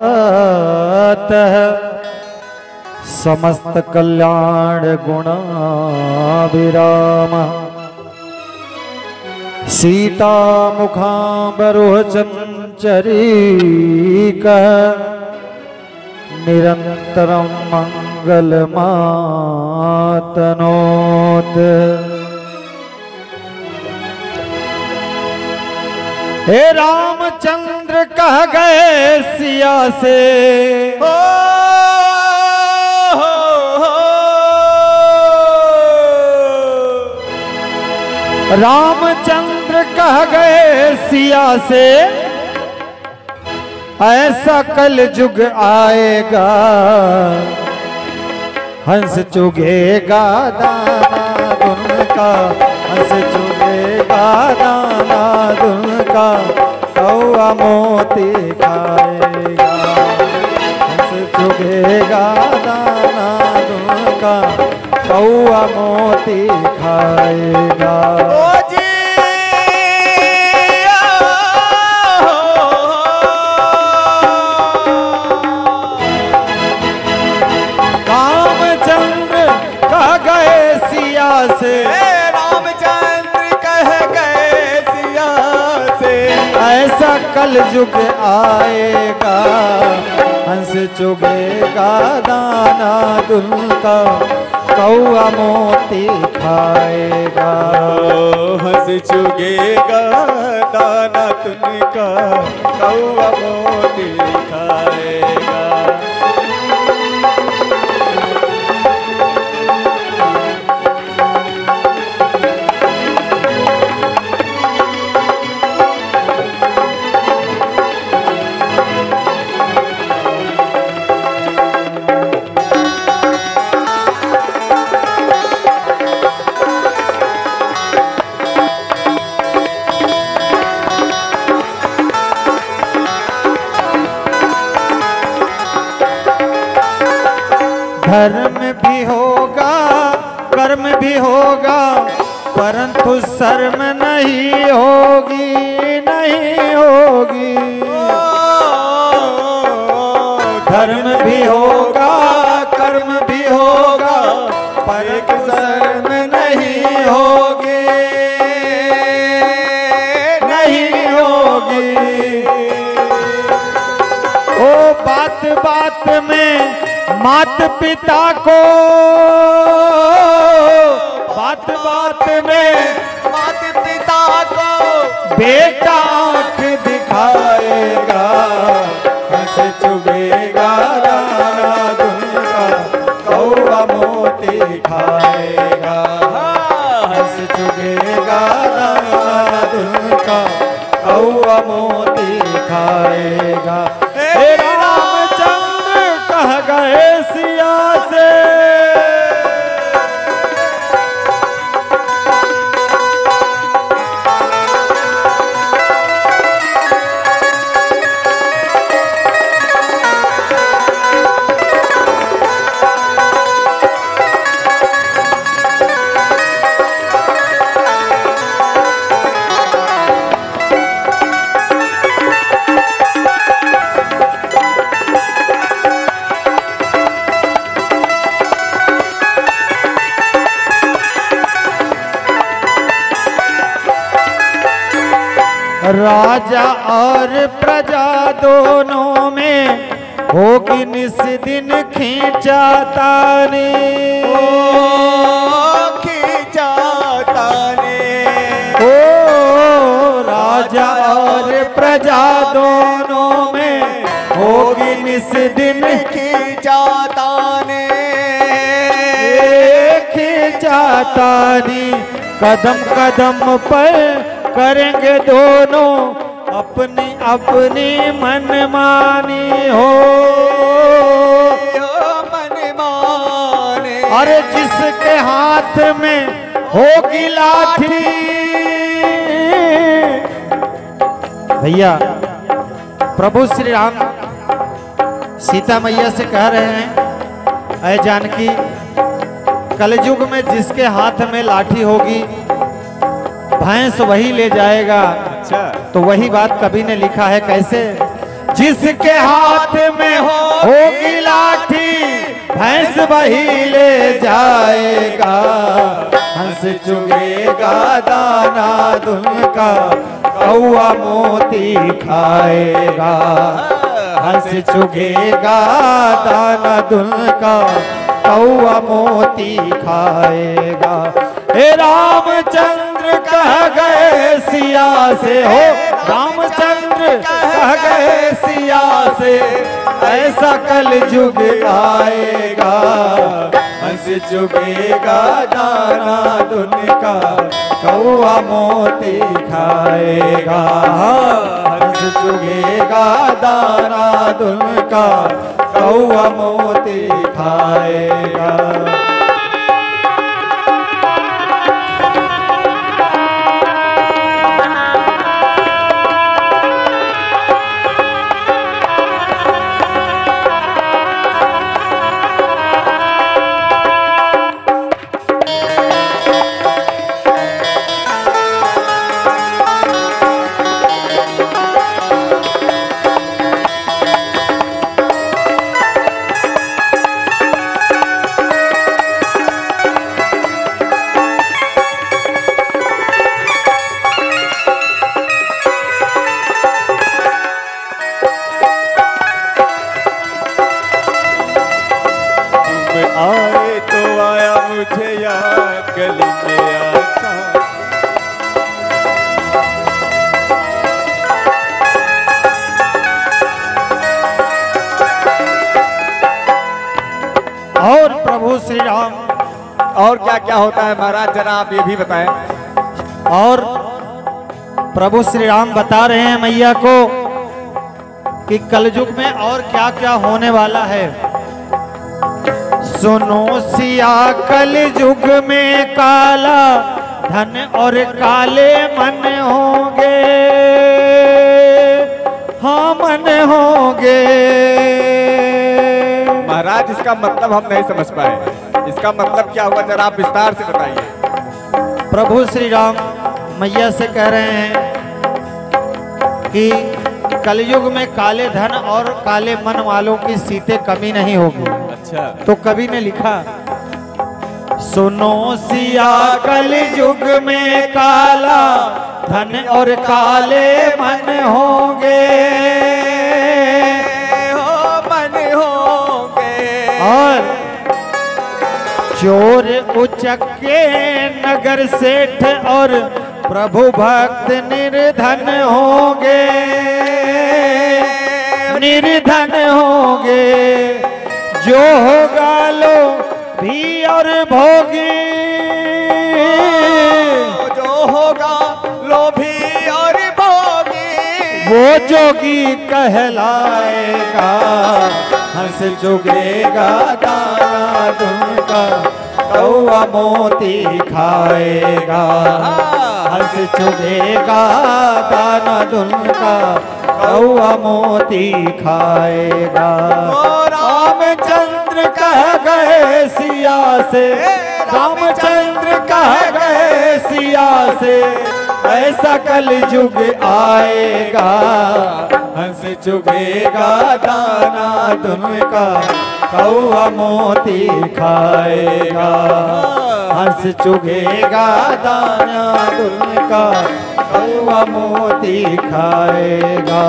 समस्त कल्याण गुणाभिराम सीता मुखांबरोह चंचरीक निरंतरं मंगलमातनोत। हे रामचंद्र कह गए सिया से रामचंद्र कह गए सिया से ऐसा कल युग आएगा हंस चुगेगा दाना दुनका हंस चुगेगा दाना दुनका कौआ मोती खाएगा हंस चुगेगा दाना दुनका कौआ मोती खाएगा। रामचंद्र कह गए सिया से ऐसा कल युग आएगा हंस चुगेगा दाना दुनका कौआ मोती खाएगा हंस चुगेगा दाना दुनका कौआ मोती खाएगा। धर्म भी होगा कर्म भी होगा परंतु शर्म नहीं होगी नहीं होगी। धर्म भी होगा कर्म भी होगा परंतु शर्म नहीं होगी नहीं होगी। ओ बात बात में मात पिता को बात बात में मात पिता को बेटा आंख दिखाएगा हंस चुगेगा दाना दुनका कौआ मोती खाएगा हंस चुगेगा दाना दुनका कौआ मोती खाएगा। कह गए सिया से राजा और प्रजा दोनों में होगी निस दिन खींचातानी खींचातानी। ओ राजा और प्रजा दोनों में होगी निस दिन खींचातानी खींचातानी। कदम कदम पर करेंगे दोनों अपनी अपनी मनमानी हो मनमानी। अरे जिसके हाथ में होगी लाठी भैया प्रभु श्री राम सीता मैया से कह रहे हैं ऐ जानकी कलयुग में जिसके हाथ में लाठी होगी भैंस वही ले जाएगा। अच्छा, तो वही बात कवि ने लिखा है कैसे जिसके हाथ वही ले जाएगा, हंस चुगेगा दाना दुन का, कौआ मोती खाएगा। हंस चुगेगा दाना दुन का, कौआ मोती खाएगा। हे रामचंद्र कह गए सिया से, हो रामचंद्र कह गए सिया से, ऐसा कल युग आएगा, हंस चुगेगा दाना दुन का, कौआ मोती खाएगा। हंस चुगेगा दाना दुन का, कौआ मोती खाएगा। आए तो आया मुझे याद गली में आचा। और प्रभु श्री राम और क्या क्या होता है महाराज, जरा आप ये भी बताएं। और प्रभु श्री राम बता रहे हैं मैया को कि कलयुग में और क्या क्या होने वाला है। सुनो सिया कलयुग में काला धन और काले मन होंगे, हाँ मन होंगे। महाराज इसका मतलब हम नहीं समझ पाए, इसका मतलब क्या हुआ, जरा आप विस्तार से बताइए। प्रभु श्री राम मैया से कह रहे हैं कि कलयुग में काले धन और काले मन वालों की सीटें कमी नहीं होगी। अच्छा, तो कवि ने लिखा, सुनो सिया कलयुग में काला धन और काले मन होंगे, हो मन होंगे। और चोर उचक्के नगर सेठ और प्रभु भक्त निर्धन होंगे, निर्धन होंगे। जो होगा लो भी और भोगी, जो होगा लोभी और भोगी, वो जोगी कहलाएगा। हंस चुगेगा दाना दुन का, कौआ मोती खाएगा। हंस चुगेगा दाना दुन का, कौआ मोती खाएगा। रामचंद्र कह गए सिया से, रामचंद्र कह गए सिया से, ऐसा कल युग आएगा। हंस चुगेगा दाना दुन का, कौआ मोती खाएगा। हंस चुगेगा दाना दुन का, कौआ मोती खाएगा।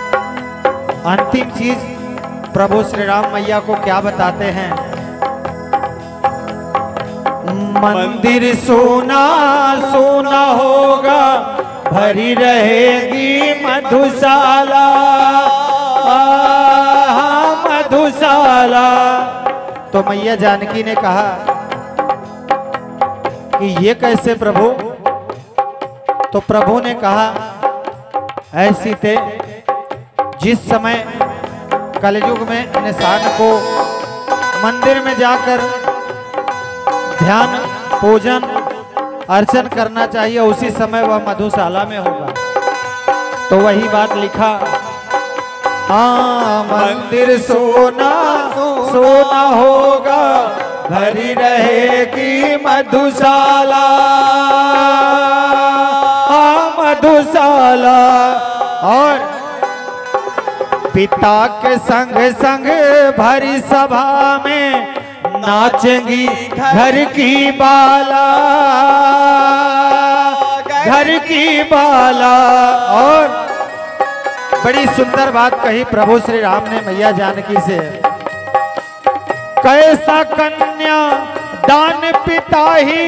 अंतिम चीज प्रभु श्री राम मैया को क्या बताते हैं मंदिर सोना सोना होगा, भरी रहेगी मधुशाला, मधुशाला। तो मैया जानकी ने कहा कि ये कैसे प्रभु? तो प्रभु ने कहा, ऐसी थे जिस समय कलयुग में इंसान को मंदिर में जाकर ध्यान पूजन अर्चन करना चाहिए, उसी समय वह मधुशाला में होगा। तो वही बात लिखा, हाँ मंदिर सोना सोना होगा, भरी रहेगी मधुशाला, मधुशाला। और पिता के संग संग भरी सभा में नाचेंगी घर की बाला, घर की बाला। और बड़ी सुंदर बात कही प्रभु श्री राम ने मैया जानकी से, कैसा कन्या दान पिता ही,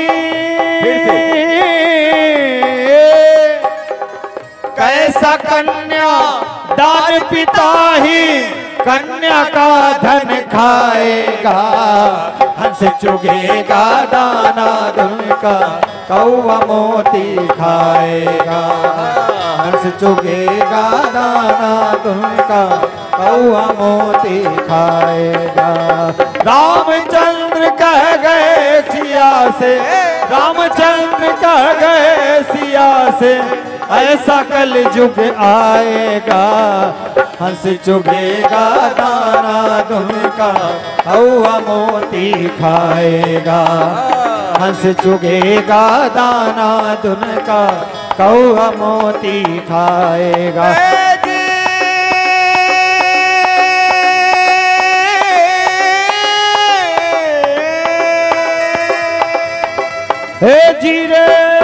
कैसा कन्या दान पिता ही, कन्या का धन खाएगा, हंस चुगेगा दाना धन का, कौवा मोती खाएगा, हंस चुगेगा दाना धन का, कौवा मोती खाएगा। रामचंद्र कह गए सिया से, रामचंद्र कह गए सिया से, ऐसा कल युग आएगा, हंस चुगेगा दाना धुन का, कौवा मोती खाएगा, हंस चुगेगा दाना धुन का, कौवा मोती खाएगा। हे जीरे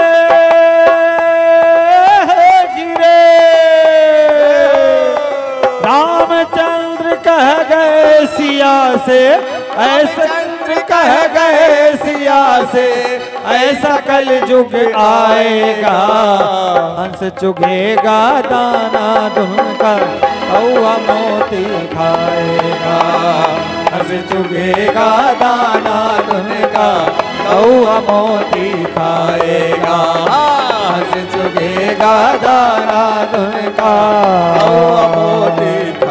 रामचंद्र कह गए सिया से, ऐसा चंद्र कह गए सिया से, ऐसा कल युग आएगा, हंस चुगेगा दाना धुन का, कौवा मोती खाएगा, हंस चुगेगा दाना धुन का, कौवा मोती खाएगा, हंस चुगेगा दाना धुन का, कौवा मोती